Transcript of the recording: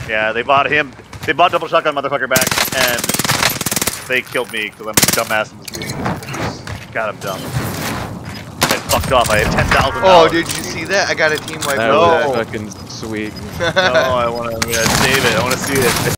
Yeah, they bought him. They bought Double Shotgun motherfucker back, and they killed me because I'm a dumbass in this game. God, I'm dumb. I fucked off. I had $10,000. Oh, did you see that? I got a team wipe. That No. was fucking sweet. No, I want to save it. I want to see it.